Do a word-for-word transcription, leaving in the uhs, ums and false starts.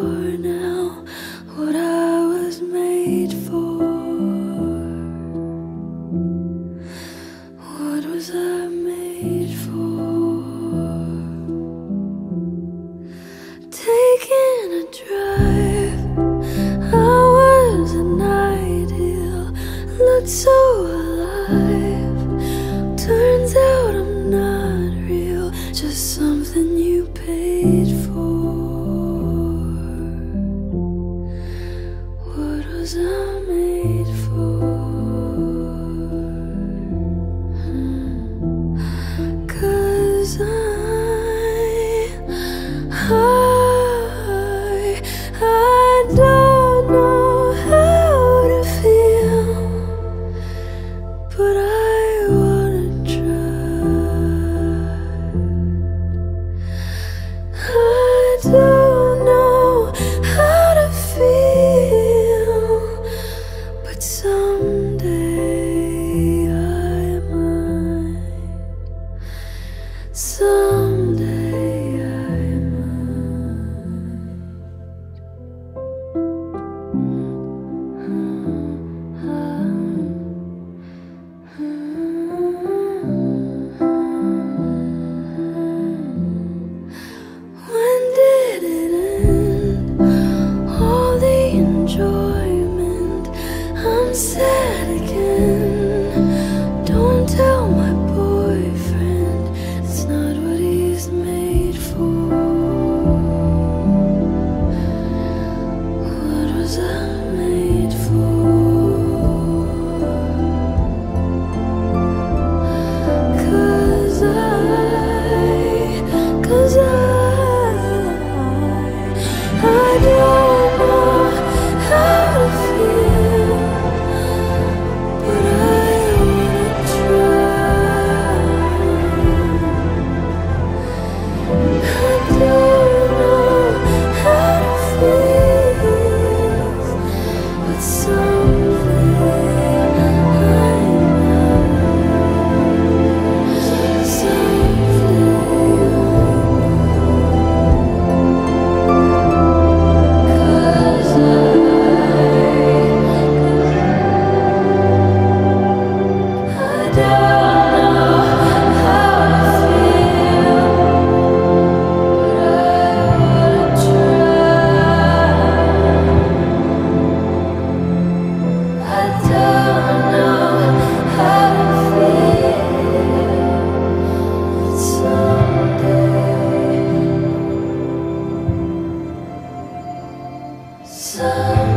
now what I was made for. What was I made for? Taking a drive, I was an ideal, looked so alive. Turns out I'm not real, just something you paid for. What was I made for? 'Cause I, I, I don't know how to feel, but I wanna try. I don't know how to feel, but someday I might. Someday I When did it end? All the enjoyment, I'm sad again. Don't tell my boyfriend, it's not what he's made for. What was I made for? 'Cause I, 'cause I, I don't know how to feel, but I wanna try. I don't know how to feel, but someday I might. Someday So